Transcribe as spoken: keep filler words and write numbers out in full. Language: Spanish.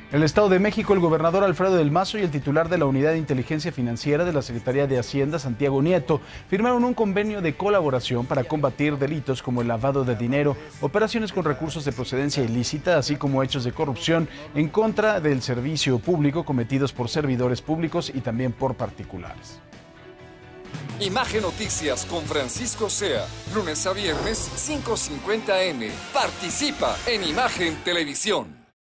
En el Estado de México, el gobernador Alfredo del Mazo y el titular de la Unidad de Inteligencia Financiera de la Secretaría de Hacienda, Santiago Nieto, firmaron un convenio de colaboración para combatir delitos como el lavado de dinero, operaciones con recursos de procedencia ilícita, así como hechos de corrupción en contra del servicio público cometidos por servidores públicos y también por particulares. Imagen Noticias con Francisco Sea, lunes a viernes, cinco cincuenta eme. Participa en Imagen Televisión.